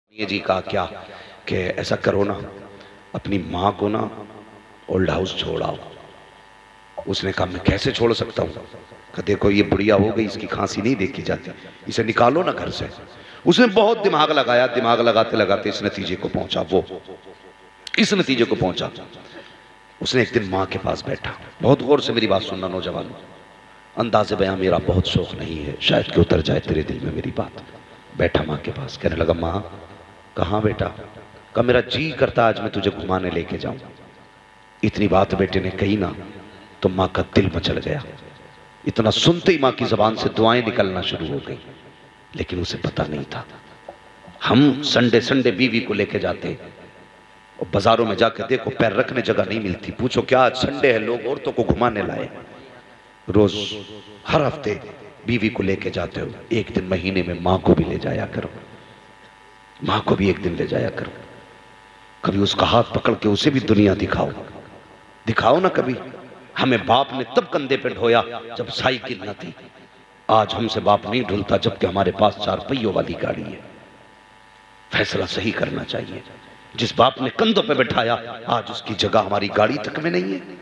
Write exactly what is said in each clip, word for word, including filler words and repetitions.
ये जी कहा क्या कि ऐसा करो ना, अपनी माँ को ना ओल्ड हाउस छोड़ाओ। उसने कहा मैं कैसे छोड़ सकता हूँ? कहा देखो ये बुढ़िया हो गई, इसकी खांसी नहीं देखी जाती, इसे निकालो ना घर से। उसने बहुत दिमाग लगाया, दिमाग लगाते लगाते इस नतीजे को पहुंचा, वो इस नतीजे को पहुंचा। उसने एक दिन माँ के पास बैठा, बहुत गौर से मेरी बात सुनना नौजवान, अंदाज़े बयां मेरा बहुत शौक नहीं है, शायद कि उतर जाए तेरे दिल में मेरी बात। बैठा माँ के पास, कहने लगा माँ कहाँ बेटा? कहा मेरा जी करता आज मैं तुझे घुमाने लेके जाऊं। इतनी बात बेटे ने कही ना तो माँ का दिल मचल गया। इतना सुनते ही माँ की जबान से दुआएं निकलना शुरू हो गई, लेकिन उसे पता नहीं था हम संडे संडे बीवी को लेके जाते और बाजारों में जाकर देखो पैर रखने जगह नहीं मिलती, पूछो क्या आज संडे है, लोग औरतों को घुमाने लाए। रोज हर हफ्ते बीवी को लेके जाते हो, एक दिन महीने में माँ को भी ले जाया करो, माँ को भी एक दिन ले जाया करो। कभी उसका हाथ पकड़ के उसे भी दुनिया दिखाओ, दिखाओ ना कभी। हमें बाप ने तब कंधे पे ढोया जब साइकिल न थी, आज हमसे बाप नहीं ढुलता जबकि हमारे पास चार पहियों वाली गाड़ी है। फैसला सही करना चाहिए। जिस बाप ने कंधों पे बैठाया आज उसकी जगह हमारी गाड़ी तक में नहीं है।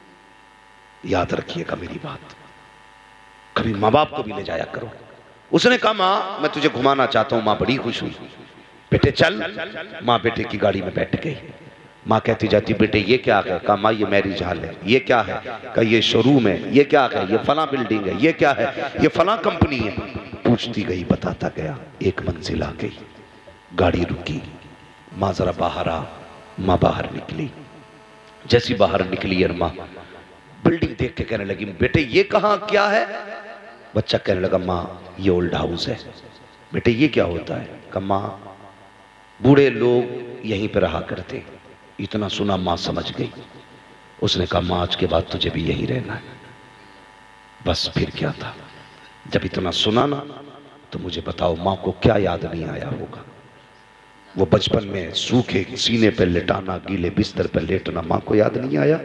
याद रखिएगा मेरी बात, कभी माँ बाप को भी ले जाया करो। उसने कहा माँ मैं तुझे घुमाना चाहता हूं। माँ बड़ी खुश हुई, बेटे चल। माँ बेटे की गाड़ी में बैठ गई। माँ कहती जाती बेटे ये क्या है? कहा माँ ये मैरिज हॉल है। ये क्या है? कहा ये शोरूम है। ये क्या है? ये फला बिल्डिंग है। ये क्या है? ये फला कंपनी है। पूछती गई, बताता गया। एक मंजिल आ गई, गाड़ी रुकी, माँ जरा बाहर आ। माँ बाहर निकली, जैसी बाहर निकली और माँ बिल्डिंग देख के कहने लगी बेटे ये कहाँ क्या है? बच्चा कहने लगा माँ ये ओल्ड हाउस है। बेटे ये क्या होता है? कहा माँ बूढ़े लोग यहीं पे रहा करते। इतना सुना माँ समझ गई। उसने कहा माँ आज के बाद तुझे भी यहीं रहना है। बस फिर क्या था? जब इतना सुना ना तो मुझे बताओ माँ को क्या याद नहीं आया होगा? वो बचपन में सूखे सीने पे लेटाना, गीले बिस्तर पे लेटना, माँ को याद नहीं आया?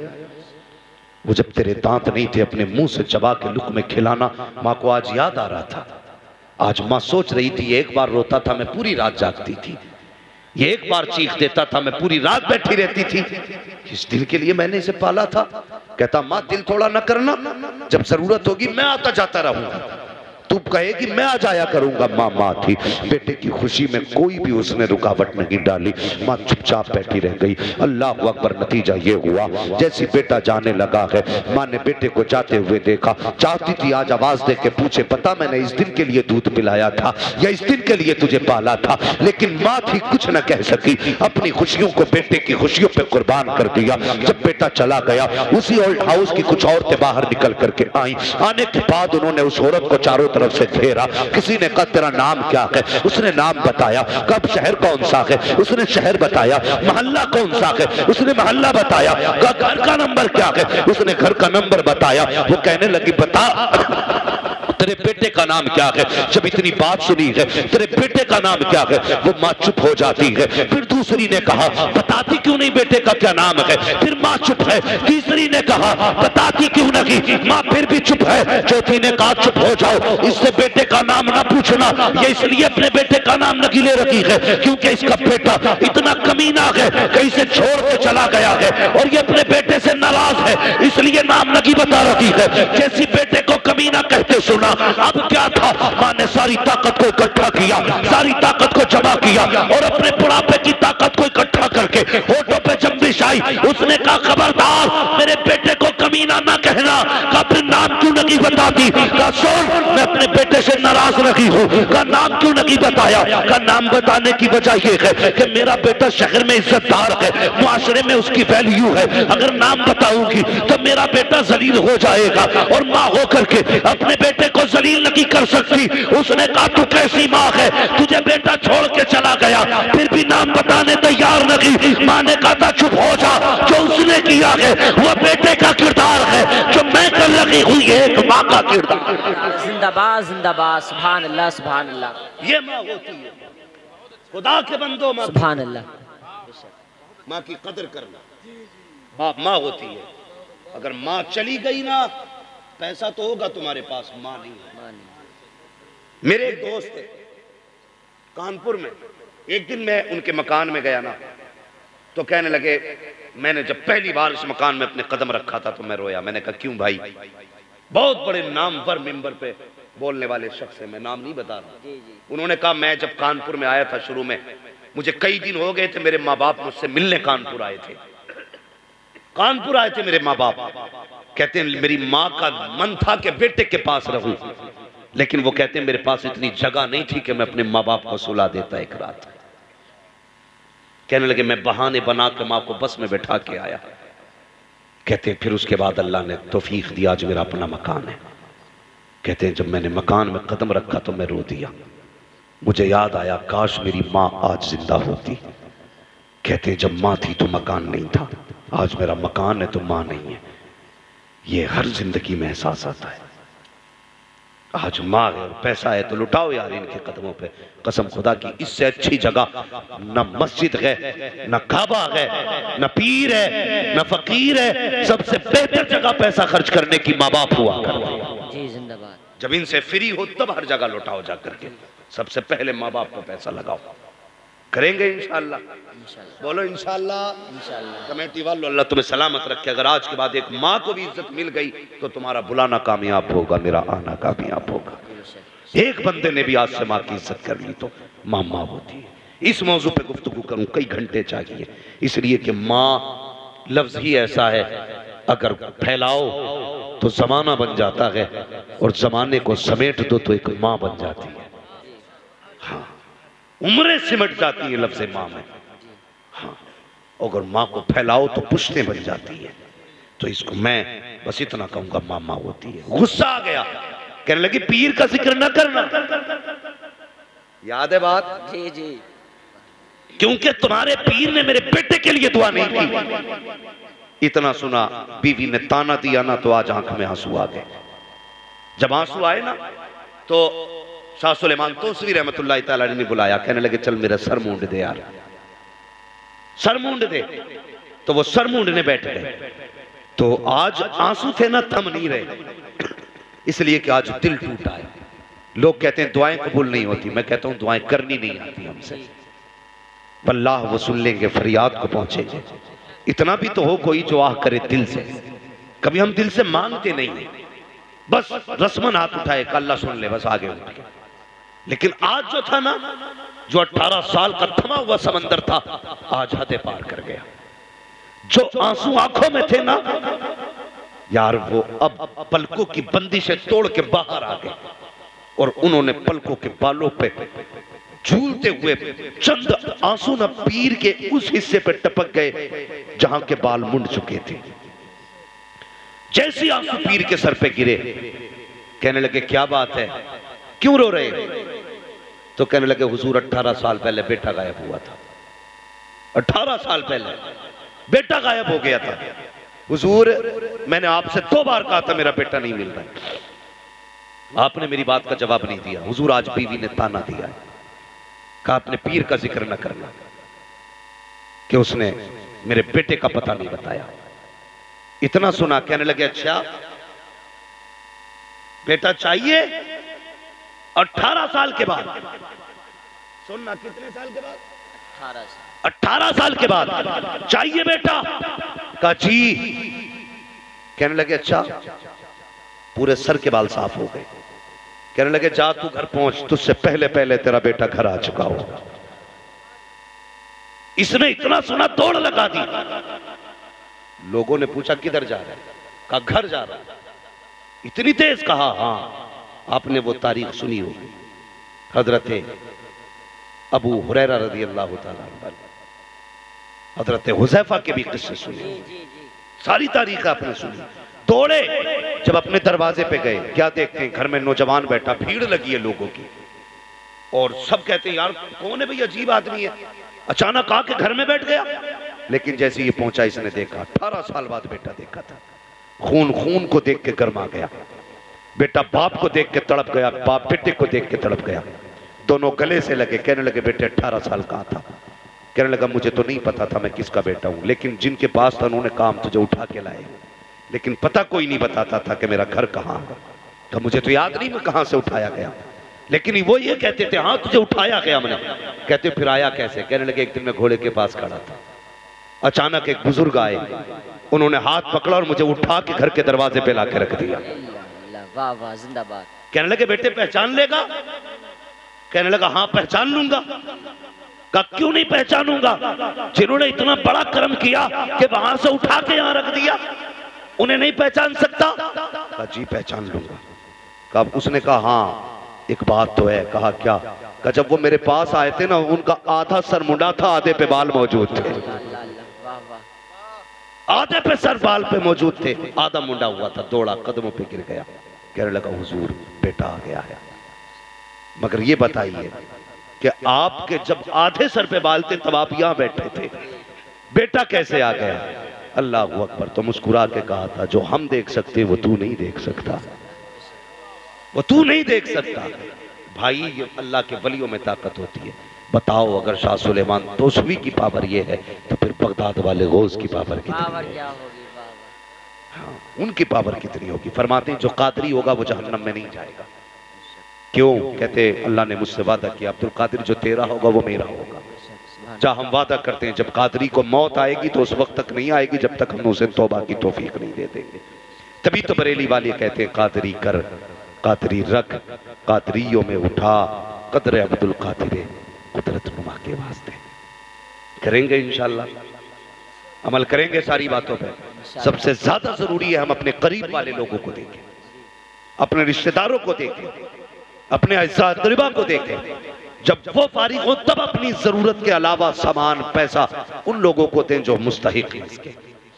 वो जब तेरे दांत नहीं थे अपने मुंह से चबा के लुक में खिलाना, माँ को आज याद आ रहा था। आज माँ सोच रही थी एक बार रोता था मैं पूरी रात जागती थी, ये एक बार चीख देता था मैं पूरी रात बैठी रहती थी। इस दिल के लिए मैंने इसे पाला था। कहता माँ दिल थोड़ा न करना, जब जरूरत होगी मैं आता जाता रहूंगा, तू कहेगी मैं आ जाया करूंगा। माँ माँ थी, बेटे की खुशी में कोई भी उसने रुकावट नहीं डाली। माँ चुपचाप बैठी रह गई। अल्लाह अकबर। नतीजा ये हुआ जैसी बेटा जाने लगा है, माँ ने बेटे को जाते हुए देखा, चाहती थी आज आवाज दे के पूछे पता मैंने इस दिन के लिए दूध पिलाया था या इस दिन के लिए तुझे पाला था, लेकिन माँ थी कुछ न कह सकी। अपनी खुशियों को बेटे की खुशियों पे कुर्बान कर दिया। जब बेटा चला गया उसी ओल्ड हाउस की कुछ औरतें बाहर निकल करके आई। आने के बाद उन्होंने उस औरत को चारों तरफ से घेरा। किसी ने कहा तेरा नाम क्या है? उसने नाम बताया। कब शहर कौन सा है? उसने शहर बताया। मोहल्ला कौन सा है? उसने मोहल्ला बताया। घर का नंबर क्या है? उसने घर का नंबर बताया। वो कहने लगी बता तेरे बेटे का नाम क्या है? जब इतनी बात सुनी है तेरे बेटे का नाम क्या है, वो माँ चुप हो जाती है। फिर दूसरी ने कहा बताती क्यों नहीं बेटे का क्या नाम है? फिर माँ चुप है। तीसरी ने कहा बताती क्यों नहीं? माँ फिर भी चुप है। चौथी ने कहा चुप हो जाओ, इससे बेटे का नाम ना पूछना। ये इसलिए अपने बेटे का नाम नकीले रखी है क्योंकि इसका बेटा इतना कमीना है कहीं से छोड़ के चला गया है और ये अपने बेटे से नाराज है, इसलिए नाम नकी बता रखी है। जैसी बेटे को कमीना कहते सुना, अब क्या था? माँ ने सारी ताकत को इकट्ठा किया, सारी ताकत को जमा किया और अपने बुढ़ापे की ताकत को इकट्ठा करके होठों पे जंबिश आई। उसने कहा खबरदार मेरे बेटे को कमीना ना कहना। कहा फिर नाम क्यों नहीं बताती? कहा सुन मैं अपने बेटे से नाराज रखी हूँ। कहा नाम क्यों नहीं बताया? कहा नाम बताने की वजह यह है कि मेरा बेटा शहर में इज्जतदार है, मुआशरे में उसकी वैल्यू है। अगर नाम बताऊंगी तो मेरा बेटा जलील हो जाएगा और माँ होकर के अपने बेटे को जलील नहीं कर सकती। उसने कहा तू कैसी माँ है, तुझे बेटा छोड़ के चला गया फिर भी नाम बताने तैयार नहीं। माँ ने कहा था चुप हो जा, जो उसने किया है वो बेटे का किरदार है, जो मैं कर लगी हुई है एक माँ का किरदार। जिंदाबाद जिंदाबाद, सुभान अल्लाह सुभान अल्लाह। ये माँ होती है, खुदा के बंदो माँ, सुभान अल्लाह। माँ की कदर करना। बाप माँ होती है, अगर माँ चली गई ना पैसा तो होगा तुम्हारे पास, माँ नहीं है। मेरे एक दोस्त है कानपुर में, एक दिन मैं उनके मकान में गया ना, तो कहने लगे, मैंने जब पहली बार इस मकान में अपने कदम रखा था तो मैं रोया। मैंने कहा क्यों भाई? बहुत बड़े नामवर मिंबर पे बोलने वाले शख्स है, मैं नाम नहीं बता रहा। उन्होंने कहा मैं जब कानपुर में आया था शुरू में, मुझे कई दिन हो गए थे, मेरे माँ बाप मुझसे मिलने कानपुर आए थे, कानपुर आए थे मेरे माँ बाप। कहते हैं मेरी माँ का मन था कि बेटे के पास रहूं, लेकिन वो कहते हैं मेरे पास इतनी जगह नहीं थी कि मैं अपने माँ बाप को सुला देता एक रात। कहने लगे मैं बहाने बना के माँ को बस में बैठा के आया। कहते हैं फिर उसके बाद अल्लाह ने तौफीक दिया, आज मेरा अपना मकान है। कहते हैं जब मैंने मकान में कदम रखा तो मैं रो दिया। मुझे याद आया काश मेरी माँ आज जिंदा होती। कहते हैं जब माँ थी तो मकान नहीं था, आज मेरा मकान है तो माँ नहीं है। ये हर जिंदगी में एहसास आता है। आज माँ है और पैसा है तो लुटाओ यार इनके कदमों पे। कसम खुदा की इससे अच्छी जगह न मस्जिद है, न काबा है, न पीर है, न फकीर है। सबसे बेहतर जगह पैसा खर्च करने की माँ बाप हुआ करते। जी जिंदाबाद। जब इनसे फ्री हो तब हर जगह लुटाओ जा करके। सबसे पहले माँ बाप को पैसा लगाओ। करेंगे इंशाअल्लाह, बोलो इंशाअल्लाह। इंशाअल्लाह। कमेटी वालों अल्लाह तुम्हें सलामत रखे। अगर आज के बाद एक माँ को भी इज्जत मिल गई तो तुम्हारा बुलाना कामयाब होगा, मेरा आना कामयाब होगा। एक बंदे ने भी आज से माँ की इज्जत कर ली तो माँ माँ होती है। इस मौजू पे गुफ्तगू करूं कई घंटे चाहिए, इसलिए कि माँ लफ्ज ही ऐसा है अगर फैलाओ तो जमाना बन जाता है और जमाने को समेट दो तो एक माँ बन जाती है। हाँ, उम्रें सिमट जाती है लफ्ज़ माँ में। हाँ, अगर माँ को फैलाओ तो पुश्तें बन जाती है। तो इसको मैं बस इतना कहूंगा, माँ माँ होती है। गुस्सा आ गया, कहने लगी पीर का जिक्र ना करना। याद है बात? जी जी। क्योंकि तुम्हारे पीर ने मेरे बेटे के लिए दुआ नहीं की। इतना सुना, बीवी ने ताना दिया ना तो आज आंख में आंसू आ गए। जब आंसू आए ना तो शाह सुलेमान तोसवी रहमतुल्लाह तआला ने बुलाया। कहने लगे चल मेरा सर मूंड दे यार, सर मूंड दे। तो वो सर मूंडने बैठ गए। तो आज आंसू थे ना थम नहीं रहे, इसलिए कि आज दिल टूटा है। लोग कहते हैं दुआएं कबूल नहीं होती, मैं कहता हूं दुआएं करनी नहीं आती हमसे। अल्लाह वो सुन लेंगे, फरियाद को पहुंचेंगे। इतना भी तो हो कोई जो आह करे दिल से। कभी हम दिल से मांगते नहीं, बस रस्मन हाथ उठाए अल्लाह सुन ले, बस आगे उठ के। लेकिन आज जो था ना, जो अठारह साल का थमा हुआ समंदर था, आज हद पार कर गया। जो आंसू आंखों में थे ना यार, वो अब पलकों की बंदिशें तोड़ के बाहर आ गए और उन्होंने पलकों के बालों पे झूलते हुए चंद आंसू न पीर के उस हिस्से पे टपक गए जहां के बाल मुंड चुके थे। जैसे आंसू पीर के सर पे गिरे, कहने लगे क्या बात है, क्यों रो रहे? तो कहने लगे हुजूर अठारह साल पहले बेटा गायब हुआ था। अठारह साल पहले बेटा गायब हो गया था हुजूर, मैंने आपसे दो बार कहा था मेरा बेटा नहीं मिल रहा, आपने मेरी बात का जवाब नहीं दिया। हुजूर आज बीवी ने ताना दिया है, कहा आपने पीर का जिक्र न करना, कि उसने मेरे बेटे का पता नहीं बताया। इतना सुना, कहने लगे अच्छा बेटा चाहिए? अठारह साल के बाद। सुनना, कितने साल के बाद? अठारह साल। अठारह साल के बाद चाहिए बेटा? कहा जी। कहने लगे अच्छा, पूरे सर के बाल साफ हो गए। कहने लगे जा तू घर पहुंच, तुझसे पहले पहले तेरा बेटा घर आ चुका होगा। इसने इतना सुना दौड़ लगा दी। लोगों ने पूछा किधर जा रहा है? कहा घर जा रहा है। इतनी तेज कहा? हाँ, आपने वो तारीख सुनी होगी, हजरत अबू हुरैरा रज़ी अल्लाह तआला अन्हु, हजरत हुज़ैफा के भी किस्से सुने, सारी तारीख आपने सुनी। दौड़े, जब अपने दरवाजे पे गए, क्या देखते हैं घर में नौजवान बैठा, भीड़ लगी है लोगों की, और सब कहते हैं यार कौन है भाई, अजीब आदमी है, अचानक आके घर में बैठ गया। लेकिन जैसे ये पहुंचा, इसने देखा अठारह साल बाद बेटा देखा था। खून खून को देख के गर्मा गया, बेटा बाप को देख के तड़प गया, बाप बेटे को देख के तड़प गया। दोनों गले से लगे। कहने लगे बेटे अठारह साल का था। कहने लगा मुझे तो नहीं पता था मैं किसका बेटा हूं, लेकिन जिनके पास था उन्होंने काम तुझे उठा के लाए, लेकिन पता कोई नहीं बताता था कि मेरा घर कहाँ है। तो मुझे तो याद नहीं मैं कहां से उठाया गया, लेकिन वो ये कहते थे हाँ तुझे उठाया गया हमने। कहते फिर आया कैसे? कहने लगे एक दिन मैं घोड़े के पास खड़ा था, अचानक एक बुजुर्ग आए, उन्होंने हाथ पकड़ा और मुझे उठा के घर के दरवाजे पे लाके रख दिया। वाह वाह जिंदाबाद। कहने लगे बेटे पहचान लेगा? कहने लगा हाँ पहचान लूंगा। कहा क्यों नहीं पहचानूंगा? जिन्होंने इतना बड़ा कर्म किया कि वहां से उठा के यहां रख दिया, उन्हें नहीं पहचान सकता? कहा जी पहचान लूंगा। कहा उसने कहा हाँ एक बात तो है। कहा क्या? कहा जब वो मेरे पास आए थे ना, उनका आधा सर मुंडा था, आधे पे बाल मौजूद थे। आधे पे सर बाल पे मौजूद थे, आधा मुंडा हुआ था, दौड़ा कदमों पे गिर गया। कहने लगा हुजूर बेटा आ गया है। मगर ये बताइए कि आपके जब आधे सर पे बाल थे तब आप यहां बैठे थे, बेटा कैसे आ गया? अल्लाह अकबर। तो मुस्कुरा के कहा था जो हम देख सकते वो तू नहीं देख सकता, वो तू नहीं देख सकता। भाई ये अल्लाह के वलियों में ताकत होती है। बताओ अगर शाह सुलेमान तोसवी की पावर ये है तो फिर बगदाद वाले गौस की पावर कितनी क्या होगी? हाँ उनकी पावर कितनी होगी? फरमाते हैं जो कादरी होगा वो जहन्नम में नहीं जाएगा। क्यों? कहते अल्लाह ने मुझसे वादा किया अब्दुल कादिर जो तेरा होगा वो मेरा होगा। जहाँ हम वादा करते हैं जब कादरी को मौत आएगी तो उस वक्त तक नहीं आएगी जब तक हम उसे तौबा की तौफीक नहीं दे देंगे। तभी तो बरेली वाले कहते हैं कादरी कर, कादरी रख, कादरियों में उठा, कदर अब्दुल कादिर कुदरत नुमा के वास्ते। करेंगे इंशाल्लाह, अमल करेंगे सारी बातों पे। सबसे ज्यादा जरूरी है हम अपने करीब वाले लोगों को देखें, अपने रिश्तेदारों को देखें, अपने अज़्ज़ा क़रीबा को देखें। जब वो फारिग हो तब अपनी जरूरत के अलावा सामान पैसा उन लोगों को दें जो मुस्तहिक हैं इसके।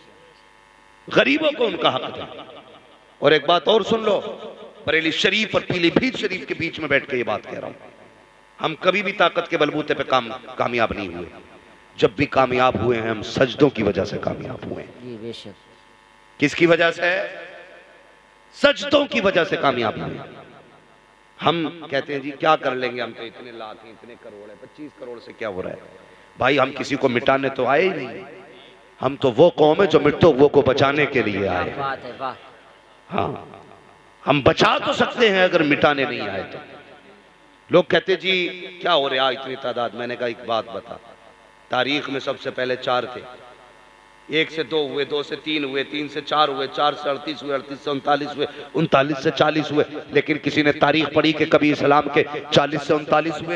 गरीबों को उनका हक दें। और एक बात और सुन लो, बरेली शरीफ और पीलीभीत शरीफ के बीच में बैठ के ये बात कह रहा हूं, हम कभी भी ताकत के बलबूते पे काम कामयाब नहीं हुए। जब भी कामयाब हुए हैं हम सजदों की वजह से कामयाब हुए हैं। किसकी वजह से? सजदों की वजह से कामयाब हुए। हम कहते हैं जी क्या कर लेंगे, हम तो इतने लाख हैं, इतने करोड़ है, पच्चीस करोड़ से क्या हो रहा है? भाई हम किसी को मिटाने तो आए ही नहीं, हम तो वो कौम है जो मृतकों को बचाने के लिए आए। हाँ हम बचा तो सकते हैं अगर मिटाने नहीं आए तो। लोग कहते जी क्या हो रहा है इतनी तादाद? मैंने कहा एक बात बता, तारीख में सबसे पहले चार थे, एक से दो हुए, दो से तीन हुए, तीन से चार हुए, चार से अड़तीस हुए, अड़तीस से उनतालीस हुए, उनतालीस से चालीस हुए। लेकिन किसी ने तारीख पढ़ी कि कभी इस्लाम के चालीस से उनतालीस हुए?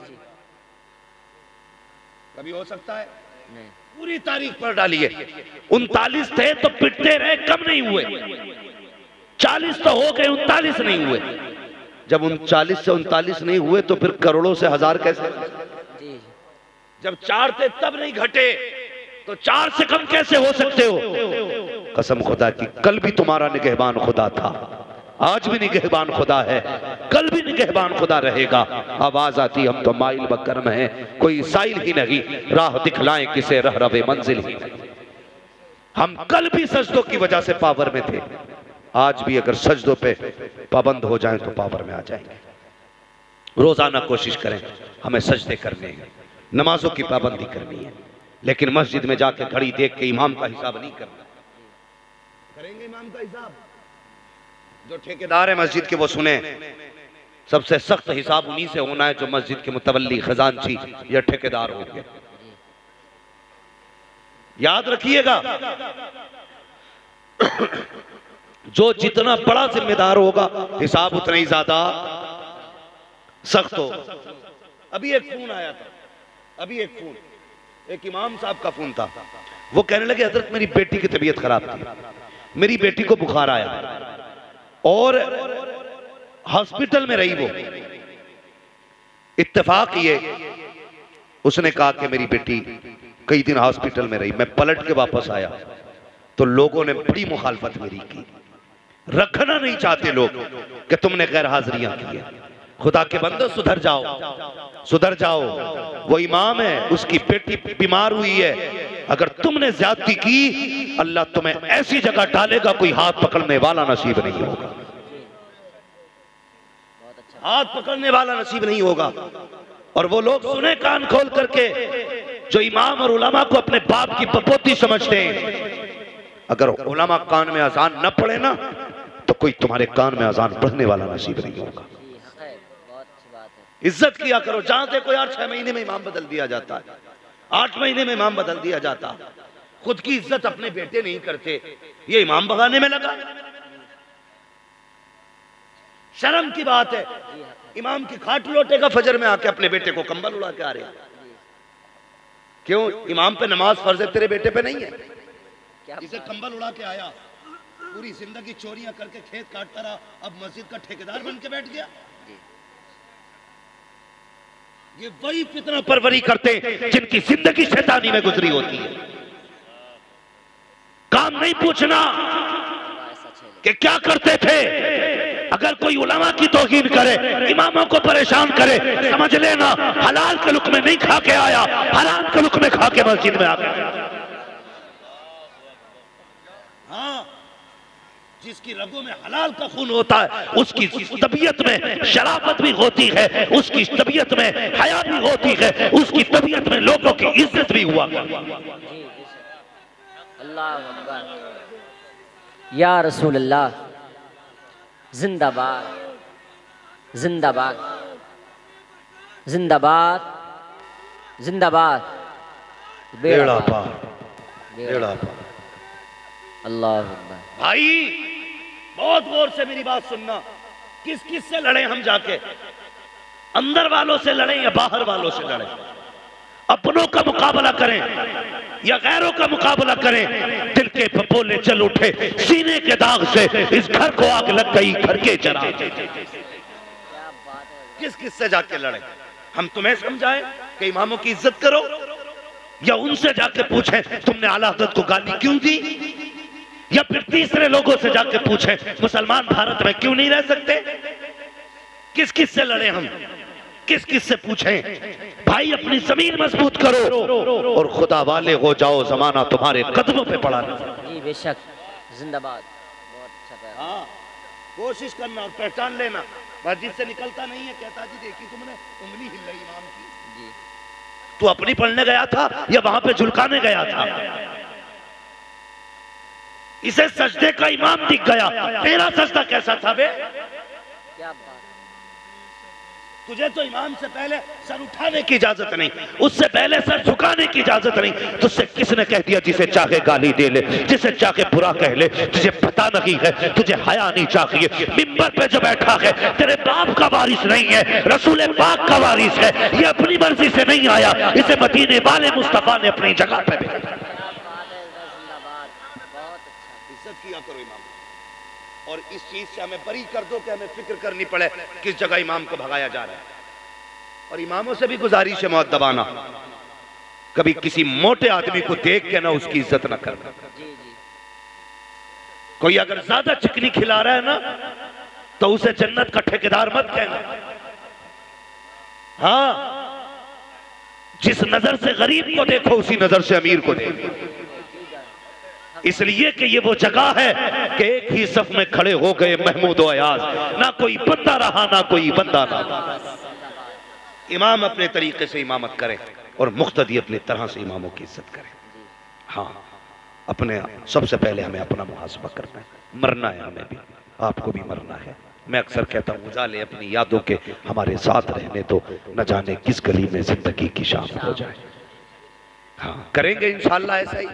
कभी हो सकता है? नहीं। पूरी तारीख पढ़ डालिए। उनतालीस थे तो पिटते रहे, कम नहीं हुए। चालीस तो हो गए, उनतालीस नहीं हुए। जब उनचालीस से उनतालीस नहीं हुए तो फिर करोड़ों से हजार कैसे? जब चार थे तब नहीं घटे तो चार से कम कैसे हो सकते हो? कसम खुदा की, कल भी तुम्हारा निगहबान खुदा था, आज भी निगहबान खुदा है, कल भी निगहबान खुदा रहेगा। आवाज आती हम तो माइल बकरम है, कोई साइल ही नहीं, राह दिखलाएं किसे रह रवे मंजिल ही नहीं। हम कल भी सजदों की वजह से पावर में थे, आज भी अगर सजदों पे पाबंद हो जाएं तो पावर में आ जाएंगे। रोजाना कोशिश करें हमें सजदे करने हैं, नमाजों की पाबंदी करनी है, लेकिन मस्जिद में जाके घड़ी देख के इमाम का हिसाब नहीं करना। करेंगे इमाम का हिसाब? जो ठेकेदार है मस्जिद के वो सुने, सबसे सख्त हिसाब उन्हीं से होना है जो मस्जिद के मुतवल्ली, खजांची या ठेकेदार होंगे। याद रखिएगा, जो जितना बड़ा जिम्मेदार होगा हिसाब उतना ही ज्यादा सख्त हो। अभी एक फोन आया था, अभी एक फोन, एक इमाम साहब का फोन था। वो कहने लगे हजरत मेरी बेटी की तबीयत खराब थी, मेरी बेटी को बुखार आया और हॉस्पिटल में रही वो। इत्तेफाक ये उसने कहा कि मेरी बेटी कई दिन हॉस्पिटल में रही। मैं पलट के वापस आया तो लोगों ने बड़ी मुखालफत मेरी की। रखना नहीं चाहते लोग कि तुमने गैर हाजिरियां की है। खुदा के बंदो सुधर जाओ, सुधर जाओ। वो इमाम है, उसकी बेटी बीमार हुई है, अगर तुमने ज्यादती की अल्लाह तुम्हें ऐसी जगह डालेगा कोई हाथ पकड़ने वाला नसीब नहीं होगा, हाथ पकड़ने वाला नसीब नहीं होगा। और वो लोग सुने कान खोल करके जो इमाम और उलमा को अपने बाप की पपोती समझते हैं। अगर उलमा कान में अजान न पढ़े ना तो कोई तुम्हारे कान में अजान पढ़ने वाला नसीब नहीं होगा। इज्जत किया करो। जहां देखो यार छह महीने में इमाम बदल दिया जाता है, आठ महीने में इमाम बदल दिया जाता। खुद की इज्जत अपने बेटे नहीं करते, ये इमाम भगाने में लगा। शर्म की बात है, इमाम की खाट लौटेगा फजर में आके अपने बेटे को कंबल उड़ा के आ रहे। क्यों? इमाम पे नमाज फर्ज है, तेरे बेटे पे नहीं है। इसे कंबल उड़ा के आया, पूरी जिंदगी चोरियां करके खेत काटता रहा, अब मस्जिद का ठेकेदार बन के बैठ गया। ये वही फितना परवरी करते जिनकी जिंदगी शैतानी में गुजरी होती है। काम नहीं पूछना कि क्या करते थे। अगर कोई उलमा की तौहीन करे, इमामों को परेशान करे, समझ लेना हलाल के लुक में नहीं खा के आया, हराम के लुक में खा के मस्जिद में आ गया। हाँ, जिसकी रगों में हलाल का खून होता है, उसकी तबीयत में शराफत भी होती है, उसकी तबीयत में हया भी होती है, उसकी तबीयत में लोगों की इज्जत भी हुआ। अल्लाह अकबर। या रसूल अल्लाह, जिंदाबाद जिंदाबाद जिंदाबाद जिंदाबाद। बेड़ा पार, बेड़ा पार। अल्लाह अकबर। भाई बहुत गौर से मेरी बात सुनना। किस किस से लड़े हम जाके? अंदर वालों से लड़े या बाहर वालों से लड़े? अपनों का मुकाबला करें या गैरों का मुकाबला करें? दिल के फपोले चल उठे, सीने के दाग से इस घर को आग लग गई, घर के चरा। किस किस से जाके लड़े? हम तुम्हें समझाएं कि इमामों की इज्जत करो, या उनसे जाके पूछें तुमने आला हज़रत को गाली क्यों दी, या फिर तीसरे लोगों से जाके पूछें मुसलमान भारत में क्यों नहीं रह सकते? किस किस से लड़े हम? किस किस से पूछें? भाई अपनी जमीन मजबूत करो और खुदा वाले हो जाओ, जमाना तुम्हारे कदमों पे पड़ा है। जी बेशक, जिंदाबाद। बहुत अच्छा। हाँ, कोशिश करना और पहचान लेना। मस्जिद से निकलता नहीं है, कहता जी देखी तुमने उंगली हिल रही इमाम की। जी, तू अपनी पढ़ने गया था या वहां पे झुलकाने गया था? इसे सजदे का इमाम दिख गया, तेरा सजदा कैसा था बे? क्या बात। तुझे तो इमाम से पहले सर उठाने की इजाजत नहीं, उससे पहले सर झुकाने की इजाजत नहीं। तुझसे किसने कह दिया जिसे चाहे गाली दे ले, जिसे चाहे बुरा कह ले? तुझे पता नहीं है, तुझे हया नहीं चाहिए। मिंबर पे जो बैठा है तेरे बाप का वारिस नहीं है, रसूल पाक का वारिस है। ये अपनी मर्जी से नहीं आया, इसे मदीने वाले मुस्तफा ने अपनी जगह पे भेजा। इज्जत किया करो इमाम, और इस चीज से हमें बरी कर दो कि हमें फिक्र करनी पड़े किस जगह इमाम को भगाया जा रहा है। और इमामों से भी गुजारिश है मुअद्दबाना, कभी किसी मोटे आदमी को देख के ना उसकी इज्जत ना करना। कोई अगर ज्यादा चिकनी खिला रहा है ना तो उसे जन्नत का ठेकेदार मत कहना। हाँ, जिस नजर से गरीब को देखो उसी नजर से अमीर को देखो। इसलिए कि ये वो जगह है कि एक ही सफ में खड़े हो गए महमूद और अयाज, ना कोई बंदा रहा ना कोई बंदा ना। इमाम अपने तरीके से इमामत करें और मुख्तदी अपनी तरह से इमामों की इज्जत करें। हाँ, अपने सबसे पहले हमें अपना मुहासबा करना है, मरना है, हमें भी आपको भी मरना है। मैं अक्सर कहता हूँ उजाले अपनी यादों के हमारे साथ रहने तो न जाने किस गली में जिंदगी की शाम हो जाए। हाँ, करेंगे इंशाअल्लाह ऐसा ही।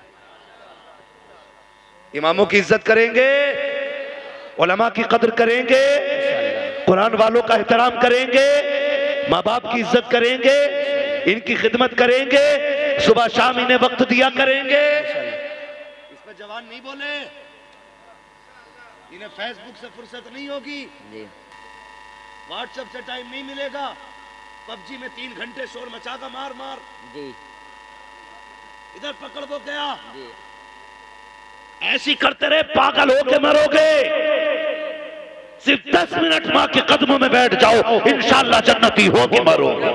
इमामों की इज्जत करेंगे, उलमा की कदर करेंगे, कुरान वालों का एहतराम करेंगे, माँ बाप की इज्जत करेंगे, इनकी खिदमत करेंगे, सुबह शाम इन्हें वक्त दिया करेंगे। इसमें जवान नहीं बोले, इन्हें फेसबुक से फुर्सत नहीं होगी, व्हाट्सएप से टाइम नहीं मिलेगा, पबजी में तीन घंटे शोर मचागा मार मार। जी, इधर पकड़ दो गया। जी, ऐसी करते रहे पागल होके मरोगे। सिर्फ दस मिनट माँ के कदमों में बैठ जाओ, इंशाअल्लाह जन्नती होके मरोगे।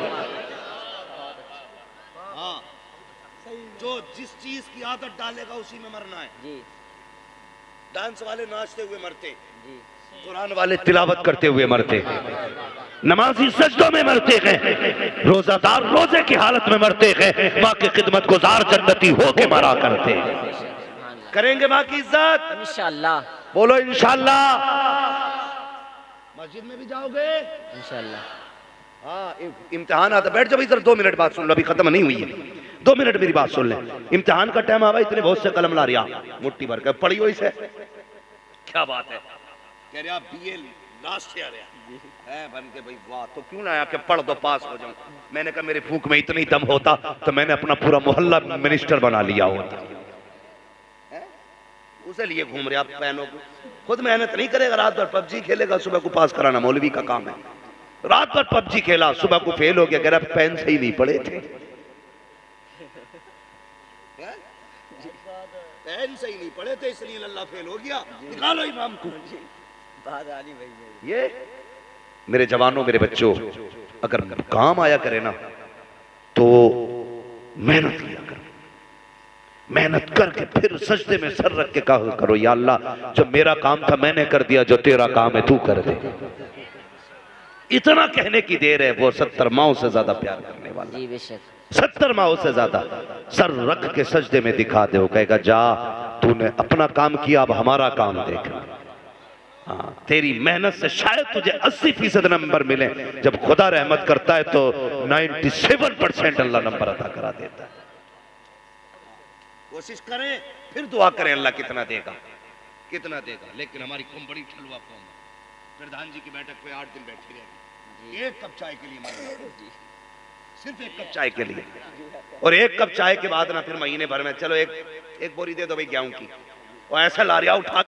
हाँ, जो जिस चीज की आदत डालेगा उसी में मरना है। जी, डांस वाले नाचते हुए मरते, जी, कुरान वाले तिलावत करते हुए मरते, नमाजी सजदों में मरते हैं, रोजादार रोजे की हालत में मरते हैं, माँ की खिदमत गुजार जन्नती होके मरा करते हैं। करेंगे माँ की इज्जत इंशाअल्लाह। बोलो इंशाअल्लाह। मस्जिद में भी जाओगे इंशाअल्लाह। हाँ इम्तिहान आता, बैठ जाओ इधर, दो मिनट बात सुन लो, अभी खत्म नहीं हुई है, दो मिनट मेरी बात सुन ले। इम्तिहान का टाइम आवा, इतने बहुत से कलम ला रिया मुट्ठी भर कर पढ़ी हो इसे, क्या बात है, कह रहा बीए लास्ट ईयर है बन के भाई, वाह, तो क्यों ना आके पढ़ दो पास हो जाऊं। मैंने कहा मेरे फूंक में इतनी दम होता तो मैंने अपना पूरा मोहल्ला मिनिस्टर बना लिया होता। उसे लिए घूम रहे आप बहनों को, खुद मेहनत नहीं करेगा, रात भर पबजी खेलेगा, सुबह को पास कराना मौलवी का काम है। रात भर पबजी खेला, सुबह को फेल हो गया, कह रहा पेन से ही नहीं पढ़े थे, पेन से ही नहीं पढ़े थे इसलिए अल्लाह फेल हो गया, निकालो इमाम को। ये मेरे जवानों, मेरे बच्चों, अगर काम आया करे ना तो मेहनत किया करो, मेहनत करके फिर सजदे में सर रख के कहा करो, या अल्लाह जो मेरा काम था मैंने कर दिया, जो तेरा काम है तू कर दे। इतना कहने की देर है, वो सत्तर माओ से ज्यादा प्यार करने वाला, जी बेशक, सत्तर माओ से ज्यादा सर रख के सजदे में दिखा दे, वो कहेगा जा तूने अपना काम किया, अब हमारा काम देख। हाँ, तेरी मेहनत से शायद तुझे अस्सी फीसद नंबर मिले, जब खुदा रहमत करता है तो सत्तानवे परसेंट अल्लाह नंबर अता करा देता है। कोशिश करें, फिर दुआ करें अल्लाह कितना देगा, कितना देगा। लेकिन हमारी कौम बड़ी ठलुआ कौम है, प्रधान जी की बैठक पे आठ दिन बैठी रहेगी, एक कप चाय के लिए, सिर्फ एक कप चाय के लिए, और एक कप चाय के बाद ना फिर महीने भर में चलो एक एक बोरी दे दो भाई गेहूं की, और ऐसा लारिया उठा